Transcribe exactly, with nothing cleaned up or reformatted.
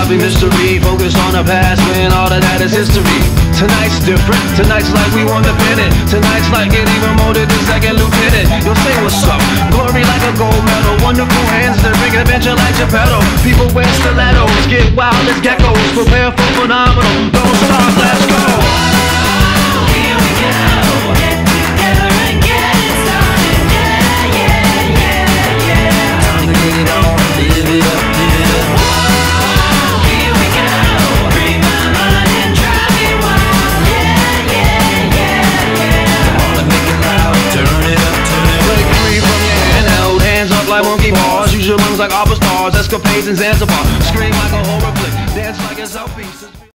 solving mystery. Focused on the past when all of that is history. Tonight's different, tonight's like we won the pennant. Tonight's like getting promoted to second lieutenant. You'll say what's up, glory like a gold medal. Wonderful hands that bring adventure like Geppetto. People wear stilettos, get wild as geckos. Prepare for phenomenal, don't stop, let's go. Here we go, get together and get it started. Yeah, yeah, yeah, yeah. Time to get it on, live it up, live it up. Here we go, free my mind and drive me wild. Yeah, yeah, yeah, yeah. Wanna make it loud, turn it up, turn it up. Break free from your handheld, hands up like monkey bars. Use your lungs like opera stars, escapades in Zanzibar. Scream like a horror flick, dance like a selfie.